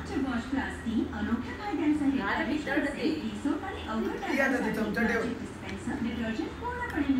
स्वच्छ wash plastic अनोख्या फायद्यांसहित झालं वितरण ते. डिस्पेन्सर डिटर्जंट पूर्णपणे